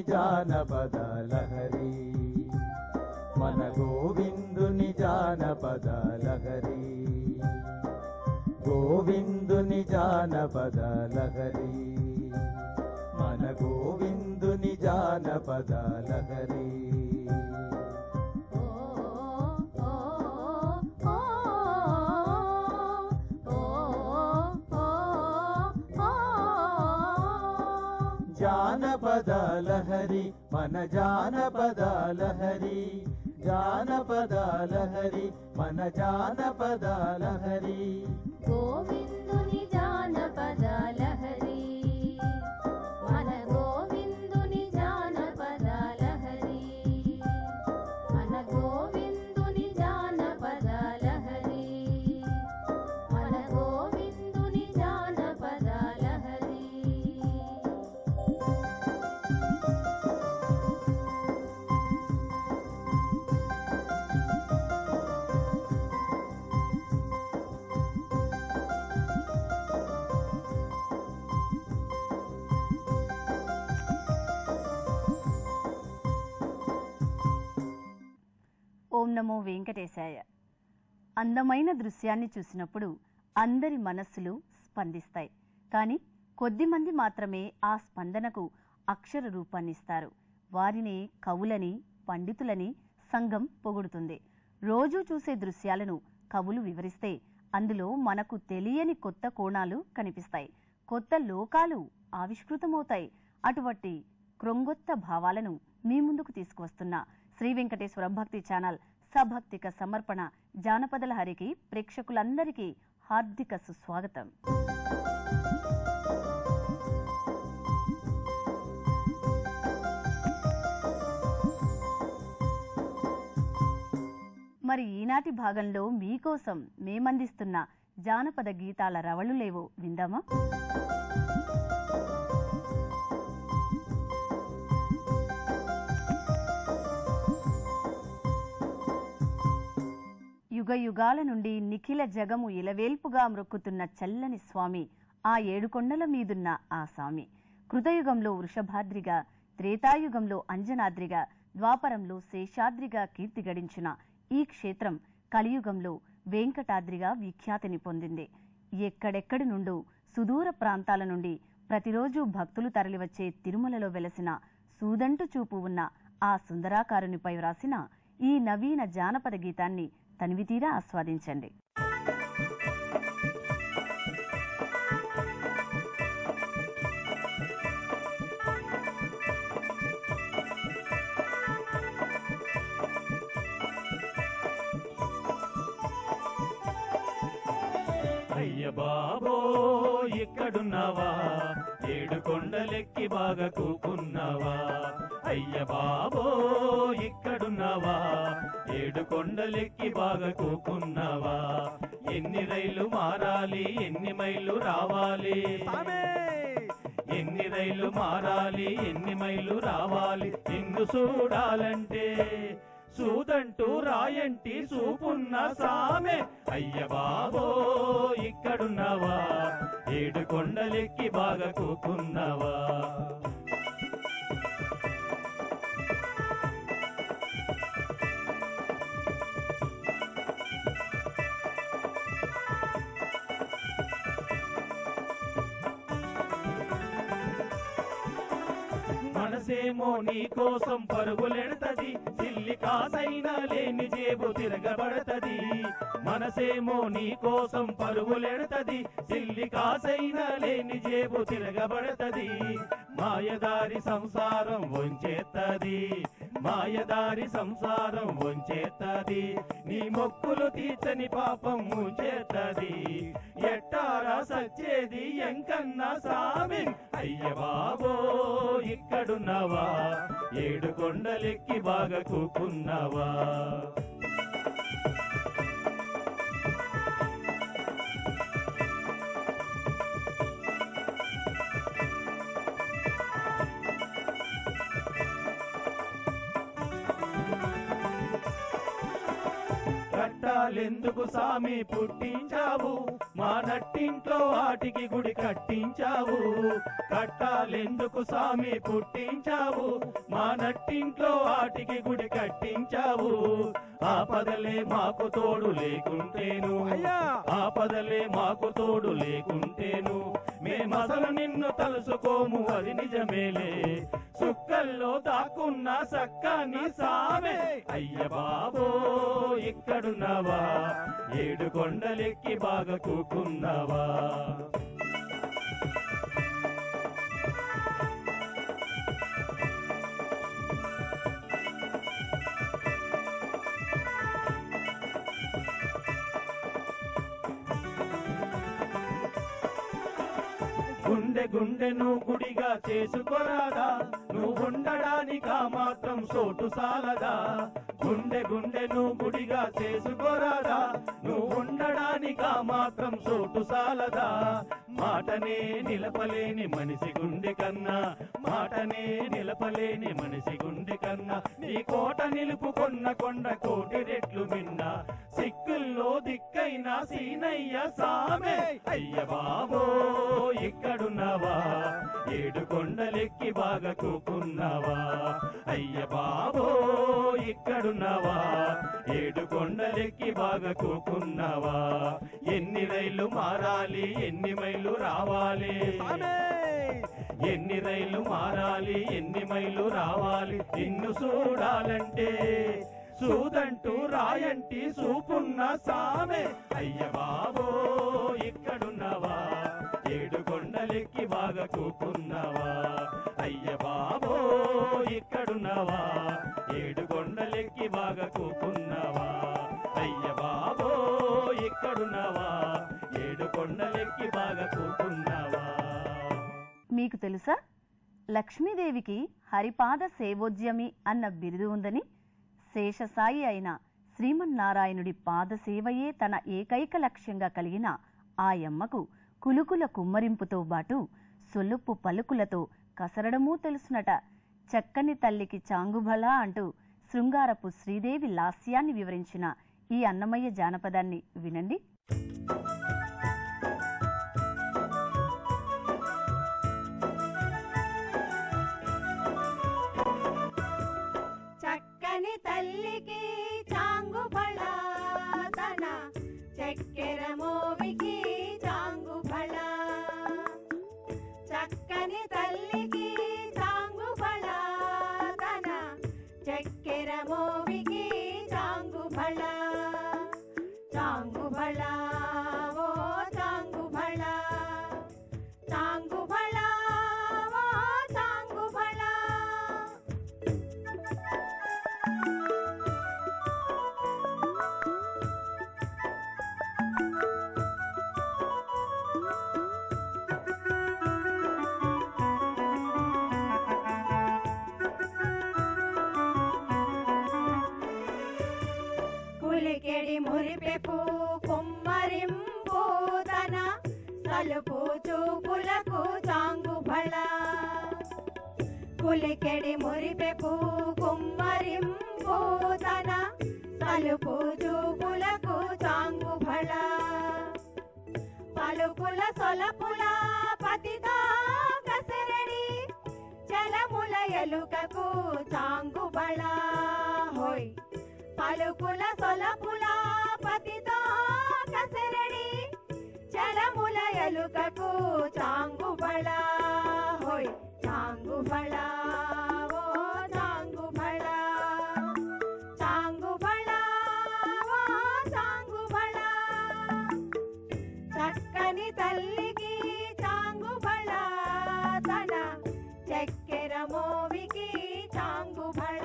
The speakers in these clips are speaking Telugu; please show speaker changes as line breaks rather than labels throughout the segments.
జానపద లహరి, మన గోవిందుని జానపద లహరి, గోవిందుని జానపద లహరి, మన గోవిందుని జానపద లహరి. జానపద లహరి, మన జానపద లహరి, జానపద లహరి, మన జానపద లహరి.
గోవిందుని జానపద లహరి, మన గోవిందుని జానపద లహరి, మన గోవిందుని జానపద లహరి, మన గోవిందుని జానపద లహరి.
ఓం నమో వెంకటేశాయ. అందమైన దృశ్యాన్ని చూసినప్పుడు అందరి మనస్సులు స్పందిస్తాయి. కానీ కొద్దిమంది మాత్రమే ఆ స్పందనకు అక్షర రూపాన్నిస్తారు. వారిని కవులని, పండితులని సంఘం పొగుడుతుంది. రోజూ చూసే దృశ్యాలను కవులు వివరిస్తే అందులో మనకు తెలియని కొత్త కోణాలు కనిపిస్తాయి, కొత్త లోకాలు ఆవిష్కృతమవుతాయి. అటువంటి క్రొంగొత్త భావాలను మీ ముందుకు తీసుకువస్తున్న శ్రీ వెంకటేశ్వర భక్తి ఛానల్ సభక్తిక సమర్పణ జానపద లహరికి ప్రేక్షకులందరికీ హార్దిక సుస్వాగతం. మరి ఈనాటి భాగంలో మీకోసం మేమందిస్తున్న జానపద గీతాల రవళులేవో విందామా? యుగ యుగాల నుండి నిఖిల జగము ఇలవేల్పుగా మ్రొక్కుతున్న చల్లని స్వామి, ఆ ఏడుకొండల మీదున్న ఆ స్వామి. కృతయుగంలో వృషభాద్రిగా, త్రేతాయుగంలో అంజనాద్రిగా, ద్వాపరంలో శేషాద్రిగా కీర్తి గడించిన ఈ క్షేత్రం కలియుగంలో వెంకటాద్రిగా విఖ్యాతిని పొందింది. ఎక్కడెక్కడి నుండో సుదూర ప్రాంతాల నుండి ప్రతిరోజు భక్తులు తరలివచ్చే తిరుమలలో వెలసిన సూదంటు చూపు ఉన్న ఆ సుందరాకారునిపై వ్రాసిన ఈ నవీన జానపద గీతాన్ని తనివితీరా ఆస్వాదించండి.
అయ్య బాబో ఇక్కడున్నావా, ఏడు కొండలెక్కి బాగా కూకున్నావా. అయ్య బాబో ఇక్కడున్నావా, ఏడు కొండలెక్కి బాగా కూకున్నావా. ఎన్ని రైలు మారాలి, ఎన్ని మైళ్ళు రావాలి, ఎన్ని రైలు మారాలి, ఎన్ని మైళ్ళు రావాలి. నిన్ను చూడాలంటే సూదంటూ రాయంటి చూపున్న సామె. అయ్య బాబో ఇక్కడున్నావా, ఏడు కొండలెక్కి బాగా కూకున్నావా. మనసేమో నీ కోసం పరుగులెడతది, చిల్లి కాసైనా లేని జేబు తిరగబడతది. మనసేమో నీ కోసం పరుగులెడతది, చిల్లి కాసైనా లేని జేబు తిరగబడతది. మాయదారి సంసారం వంచేత్తది, మాయదారి సంసారం వంచేత్తది. నీ మొక్కులు తీర్చని పాపం ముంచేత్తది. ఎట్టారా సచ్చేది ఎంకన్నా సామి. అయ్య బాబో ఇక్కడున్నావా, ఏడు కొండలెక్కి బాగా కూకున్నావా. కట్టాలెందుకు సామి పుట్టించావు, మా నట్టింట్లో వాటికి గుడి కట్టించావు. కట్టాలెందుకు సామి పుట్టించావు, మా నట్టింట్లో వాటికి గుడి కట్టించావు. ఆపదలే మాకు తోడు లేకుంటేను, ఆపదలే మాకు తోడు లేకుంటేను, మేమసలు నిన్ను తలుసుకోము అది నిజమేలే. సుక్కల్లో దాక్కున్న సక్కని సామే అయ్య బాబో ఇక్కడున్నావా, ఏడు కొండలెక్కి బాగా కూకున్నావా. గుండె గుండెను గుడిగా చేసుకోరాదా, నువ్వుండడానికా మాత్రం సోటు సాలదా. గుండె గుండెను గుడిగా చేసుకోరాదా, నువ్వుండడానికా మాత్రం సోటు సాలదా. మాటనే నిలపలేని మనిషి గుండె కన్నా, మాటనే నిలపలేని మనిషి గుండె కన్నా, నీ కోట నిలుపుకొన్న కొండ కోటి రెట్లు మిన్న. సిక్కుల్లో దిక్కైన సీనయ్య సామే అయ్య బాబో ఇక్కడున్నావా, ఏడు కొండలెక్కి బాగా కూకున్నావా. అయ్య బాబో ఇక్కడున్నావా, ఏడు కొండలెక్కి బాగా కూకున్నావా. ఎన్ని రైళ్లు మారాలి, ఎన్ని మైళ్ళు రావాలి, ఎన్ని రైళ్లు మారాలి, ఎన్ని మైళ్ళు రావాలి. నిన్ను చూడాలంటే సూదంటూ రాయంటి చూపున్న సామే అయ్య బాబో ఇక్కడున్నావా, ఏడు కొండలెక్కి బాగా కూకున్నావా. అయ్య బాబో ఇక్కడున్నావా, ఏడు కొండలెక్కి బాగా కూకున్నావా. అయ్య బాబో ఇక్కడున్నావా, ఏడు కొండలెక్కి బాగా కూకున్నావా.
మీకు తెలుసా, లక్ష్మీదేవికి హరిపాద సేవోద్యమి అన్న బిరుదు ఉందని. శేషసాయి అయిన శ్రీమన్నారాయణుడి పాదసేవయే తన ఏకైక లక్ష్యంగా కలిగిన ఆయమ్మకు కులుకుల కుమ్మరింపుతో బాటు సొల్లుపు పలుకులతో కసరడమూ తెలుసునట. చక్కని తల్లికి చాంగుబళ అంటూ శృంగారపు శ్రీదేవి లాస్యాన్ని వివరించిన ఈ అన్నమయ్య జానపదాన్ని వినండి.
చక్కని తల్లికి చాంగుబళ, తన చక్కెర మోవికి చాంగుబళ. చక్కని తల్లికి చాంగుబళ, తన చక్కెర మోవికి చాంగుబళ. చాంగుబళ ఓ చాంగుబళ, చాంగుబళ ఓ చాంగుబళ. పులికెడి మురిపెపు కుమ్మరింపు, తన సలుపు చూపులకు చాంగుబళ. పులికెడి మురిపెపు కుమ్మరింపు, తన సలుపు చూపులకు చాంగుబళ. పలుకుల సొలపుల పతితా కసరడి, చలముల ఎలుకకు చాంగుబళ. హోయ్ పలుకుల సొలపుల పతితో కసరడి, చలముల ఎలుకకు చాంగుబళ. హోయ్ చాంగుబళ ఓ చాంగుబళ, చాంగుబళ ఓ చాంగుబళ. చక్కని తల్లికి చాంగుబళ, తన చక్కెర మోవికి చాంగుబళ.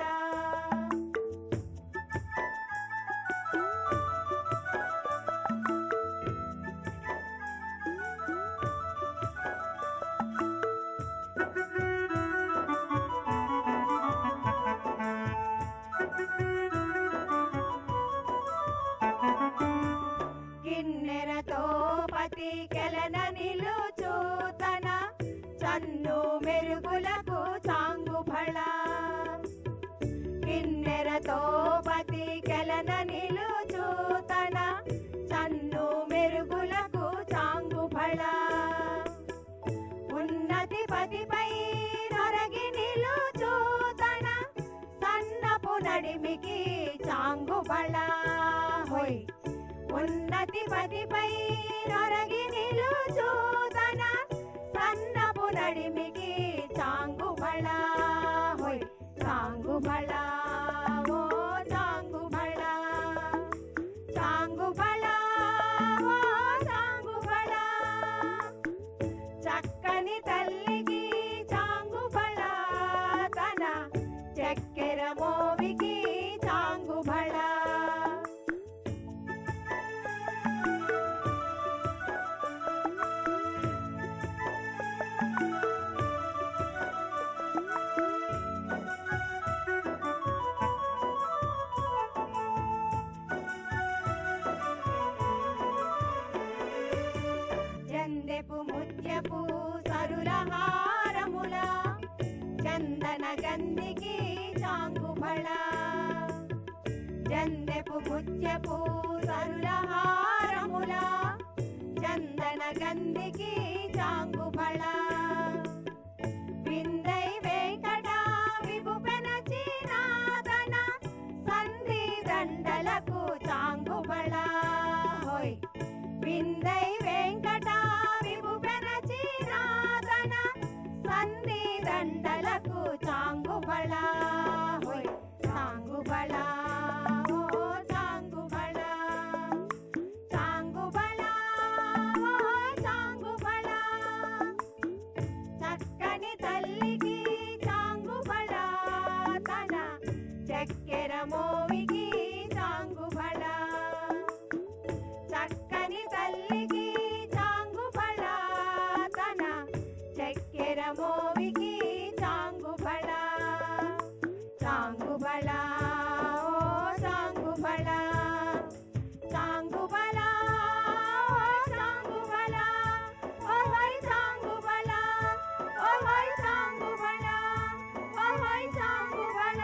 కిన్నెరతో పతి కెలన నిలుచు, తన చన్ను మెరుగులకు చాంగుబళ. కిన్నెరతో పతి కెలన నిలుచు, తన చాంగుబళ హోయ్ ఉన్నతి పతిపై నొరగి నిలుచు తన సన్నపు నడిమికి చాంగుబళ హోయ్ చాంగుబళ ఓ చాంగుబళ చాంగుబళ ఓ చాంగుబళ చక్కని తల్లికి చాంగుబళ తన చక్కెర మోవికి చాంగుబళ చందెపు ముత్యపు సరుల హారముల చందన గంధికి చాంగుబళ చందెపు ముత్యపు సరుల హారముల చందన గంధికి చాంగుబళ విందై వెంకట విభుపెనచి నాదన సంధి దండలకు చాంగుబళ హోయ్ విందై వెంకట విభుపెనచి నాదన సంధి దండలకు చాంగుబళ హోయ్ చాంగుబళ ఓ చాంగుబళ చాంగుబళ ఓ చాంగుబళ చక్కని తల్లికి చాంగుబళ తన చక్కెర మోవికి చాంగుబళ చక్కని తల్లికి చాంగుబళ తన చక్కెర మోవికి చాంగుబళ చాంగుబళ ఓ చాంగుబళ చాంగుబళ ఓ చాంగుబళ ఓ హోయ్ చాంగుబళ ఓ హోయ్ చాంగుబళ ఓ హోయ్ చాంగుబళ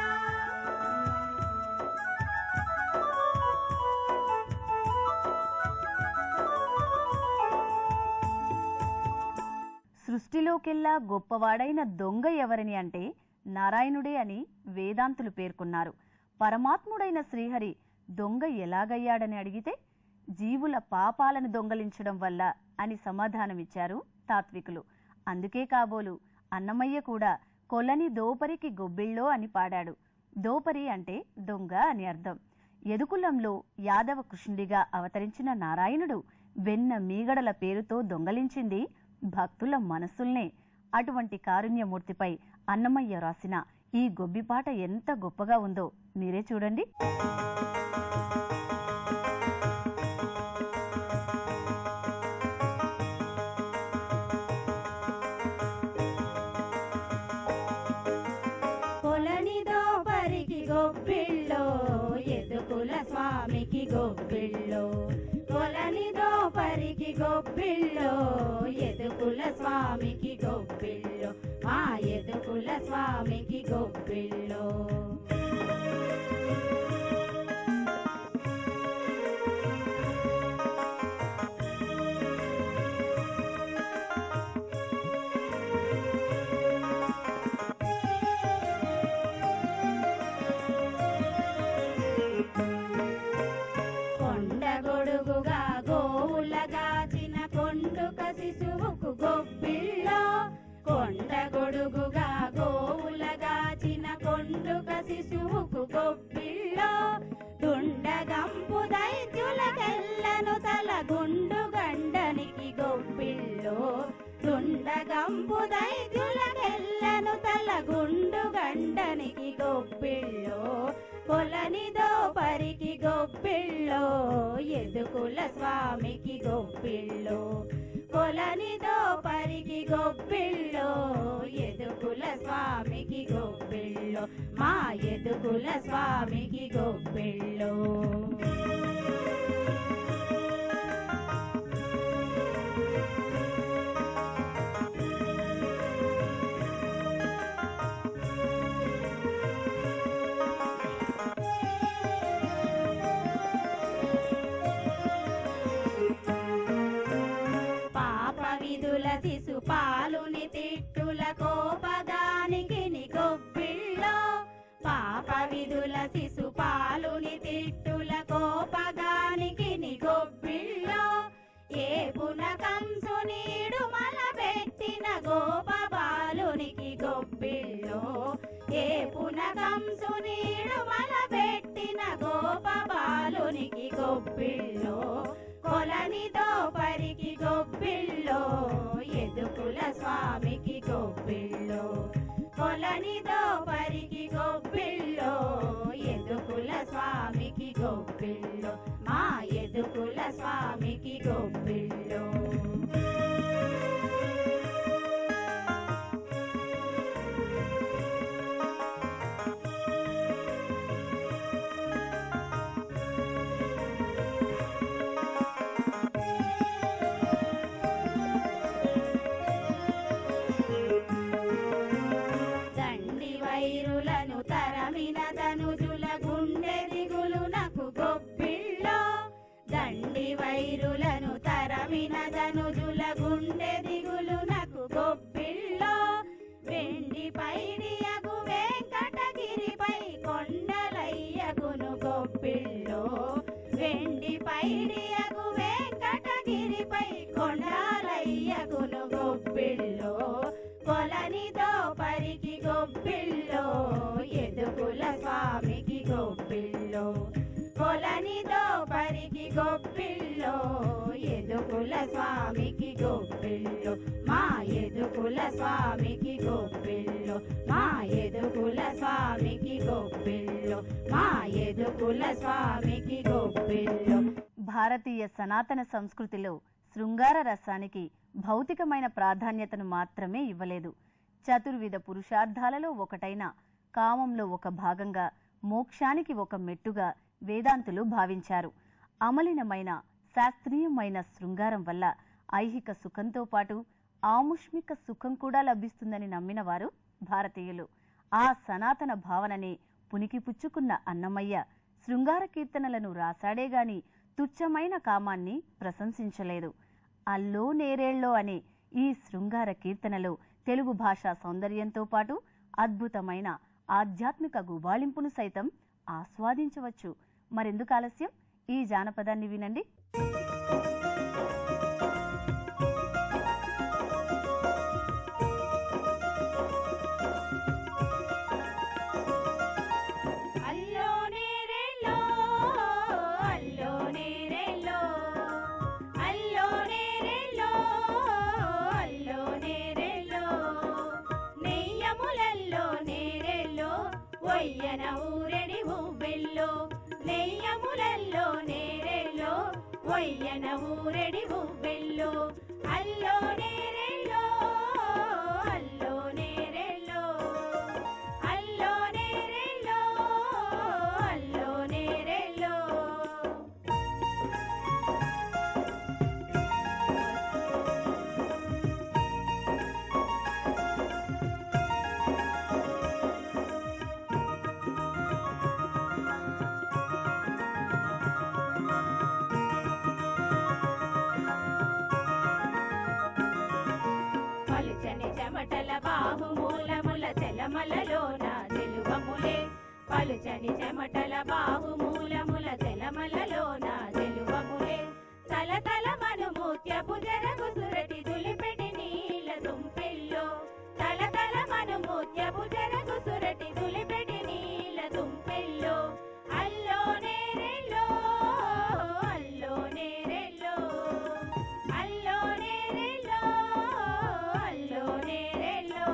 సృష్టిలోకెల్లా గొప్పవాడైన దొంగ ఎవరని అంటే నారాయణుడే అని వేదాంతులు పేర్కొన్నారు. పరమాత్ముడైన శ్రీహరి దొంగ ఎలాగయ్యాడని అడిగితే జీవుల పాపాలను దొంగలించడం వల్ల అని సమాధానమిచ్చారు తాత్వికులు. అందుకే కాబోలు అన్నమయ్య కూడా కొలని దోపరికి గొబ్బిళ్ళో అని పాడాడు. దోపరి అంటే దొంగ అని అర్థం. యదుకులంలో యాదవ కృష్ణుడిగా అవతరించిన నారాయణుడు వెన్న మీగడల పేరుతో దొంగలించింది భక్తుల మనస్సుల్నే. అటువంటి కారుణ్యమూర్తిపై అన్నమయ్య రాసిన ఈ గొబ్బిపాట ఎంత గొప్పగా ఉందో మీరే చూడండి.
కొలని దోపరికి గొబ్బిళ్ళో ఎదుకుల స్వామికి గొబ్బిళ్ళో కొలని దోపరికి గొబ్బిళ్ళో ఎదుకుల స్వామికి గొబ్బిళ్ళో మా ఎదుకుల స్వామికి గొబ్బిళ్ళో కొండగొడుగుగా గోవులగాచిన కొండుక శిశువుకు గొబ్బిళ్ళో కొండగొడుగుగా గోవులగాచిన కొండుక శిశువుకు గొబ్బిళ్ళో దుండగంపు దైత్యులకెల్లను తల గుండు గండనికి గొబ్బిళ్ళో దుండగంపు దైత్యులకెల్లను తల గుండు గండనికి గొబ్బిళ్ళో కొలని దోపరికి గొబ్బిళ్ళో ఎదుకుల స్వామికి గొబ్బిళ్ళో కొలని దోపరికి గొబ్బిళ్ళో ఎదుకుల స్వామికి గొబ్బిళ్ళో మా ఎదుకుల స్వామికి గొబ్బిళ్ళో శిశుపాలుని తిట్టుల కోపదానికి గొబ్బిళ్ళో పాప విధుల శిశుపాలుని తిట్టు కంసునీడు మలబెట్టిన గోపబాలునికి గొబ్బిళ్ళో ఏపున కంసునీడు మలబెట్టిన గోపబాలునికి గొబ్బిళ్ళో కొలనితో పరికి గొబ్బిళ్ళో ఎదుకుల స్వామికి గొబ్బిళ్ళో కొలనితో పరికి గొబ్బిళ్ళో ఎదుకుల స్వామికి గొబ్బిళ్ళో మా ఎదుకుల స్వామికి గొబ్బిళ్ళో వైరులను తరమిన ధనుజుల గుండె దిగులునకు గొబ్బిళ్ళో దండి వైరులను తరమిన ధనుజుల గుండె దిగులునకు గొబ్బిళ్ళో వెండి పైడియగు వెంకటగిరిపై కొండలయ్యగును గొబ్బిళ్ళో వెండి పైడియగు వెంకటగిరిపై కొండలయ్యగును గొబ్బిళ్ళో కొలనితో పరికి గొబ్బిళ్ళో ఎదుకుల స్వామికి గొబ్బిళ్ళో కొలనితో పరికి గొబ్బిళ్ళో ఎదుకుల స్వామికి గొబ్బిళ్ళో మా ఎదుకుల స్వామికి గొబ్బిళ్ళో మా ఎదుకుల స్వామికి గొబ్బిళ్ళో మా ఎదుకుల స్వామికి గొబ్బిళ్ళో.
భారతీయ సనాతన సంస్కృతిలో శృంగార రసానికి భౌతికమైన ప్రాధాన్యతను మాత్రమే ఇవ్వలేదు. చతుర్విధ పురుషార్థాలలో ఒకటైన కామంలో ఒక భాగంగా, మోక్షానికి ఒక మెట్టుగా వేదాంతులు భావించారు. అమలినమైన శాస్త్రీయమైన శృంగారం వల్ల ఐహిక సుఖంతో పాటు ఆముష్మిక సుఖం కూడా లభిస్తుందని నమ్మిన వారు భారతీయులు. ఆ సనాతన భావనని పునికిపుచ్చుకున్న అన్నమయ్య శృంగార కీర్తనలను రాశాడేగాని తుచ్చమైన కామాన్ని ప్రశంసించలేదు. అల్లో నేరేళ్ళో అనే ఈ శృంగార కీర్తనలో తెలుగు భాషా సౌందర్యంతో పాటు అద్భుతమైన ఆధ్యాత్మిక గుబాళింపును సైతం ఆస్వాదించవచ్చు. మరెందుకు ఆలస్యం, ఈ జానపదాన్ని వినండి.
ఒయ్యన ఊరెడి ఉవ్వెల్లో నెయ్యములల్లో నేరెల్లో ఒయ్యన ఊరెడి ఉవ్వెల్లో అల్లో నేరెల్లో అల్లో నేరెల్లో అల్లో నేరెల్లో అల్లో నేరెల్లో. చెమటల బాహుమూలముల చెలమలలోన తెలువములే పలుచని చెమటల బాహుమూలముల చెలమలలోన తెలువములే తలతల మను ముత్యపు జరగు సురటి దులిపెటి నీల తుంపెల్లో తలతల మను ముత్యపు జరగు సురటి దులిపెటి నీల తుంపెల్లో అల్లో నేరెల్లో అల్లో నేరెల్లో అల్లో నేరెల్లో అల్లో నేరెల్లో.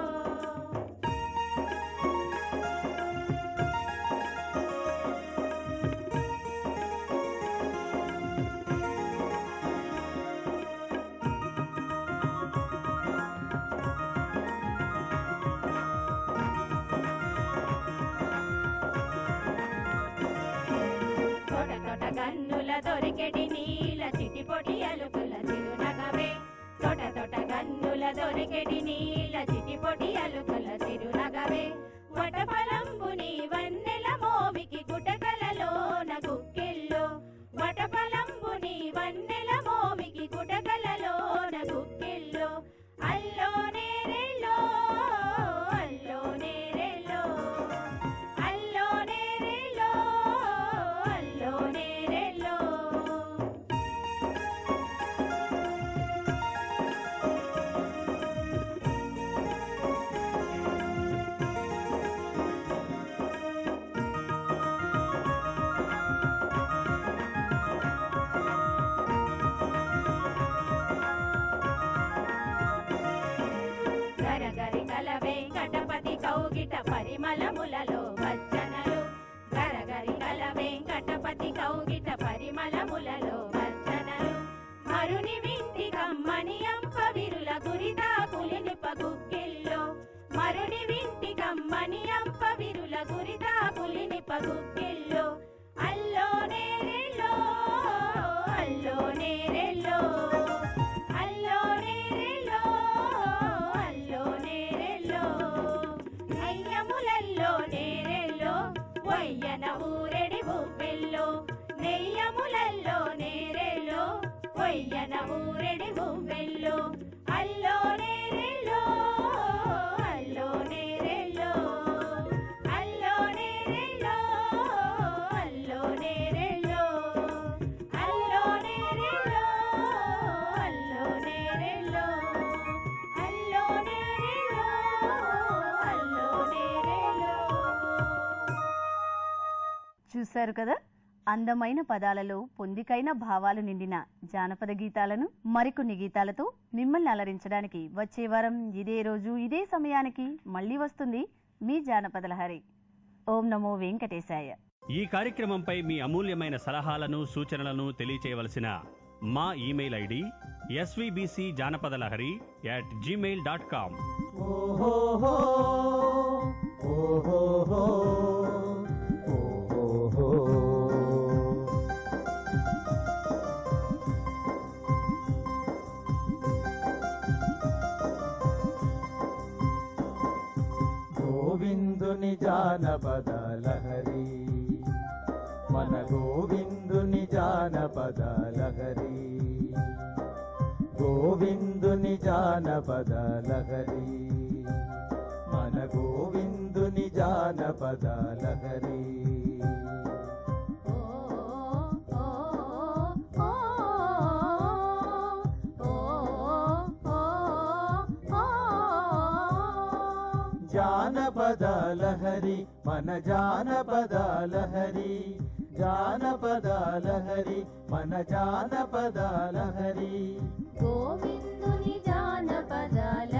పరిమళములలో భజనలు గరగరి గల వెంకటపతి కౌగిట పరిమళములలో భజనలు మరుని వింటి కమ్మని అంప విరుల గురిదా కులినిప గుగ్గిల్లో మరుని వింటి కమ్మని అంప విరుల గురిదా కులినిప గుగ్గిల్లో అల్లో నేరెల్లో అల్లో నేరెల్లో అల్లో నేరెల్లో అల్లో నేరెల్లో నెయ్యములల్లో నేరెల్లో వయ్యన ఊరెడి ఊపెల్లో నెయ్యములల్లో నేరెల్లో వయ్యన ఊరెడి ఊపెల్లో అల్లో నేరెల్లో అల్లో నేరెల్లో అల్లో నేరెల్లో అల్లో నేరెల్లో అల్లో నేరెల్లో అల్లో నేరెల్లో అల్లో నేరెల్లో అల్లో నేరెల్లో.
చూశారు కదా, అందమైన పదాలలో పొందికైన భావాలు నిండిన జానపద గీతాలను మరికొన్ని గీతాలతో మిమ్మల్ని అలరించడానికి వచ్చే వారం ఇదే రోజు ఇదే సమయానికి మళ్ళీ వస్తుంది మీ జానపద లహరి. ఓం నమో వెంకటేశాయ.
ఈ కార్యక్రమంపై మీ అమూల్యమైన సలహాలను సూచనలను తెలియచేయవలసిన మా ఇమెయిల్ ఐడి svbcjanapadalahari@gmail.com.
ఓహోహో ఓహోహో ఓహోహో. గోవిందుని జానపద లహరి మన గోవిందుని జానపద లహరి గోవిందుని జానపద లహరి మన గోవిందుని జానపద లహరి. జానపద లహరి మన జానపద లహరి జానపద లహరి మన జానపద లహరి
గోవిందుని జానపద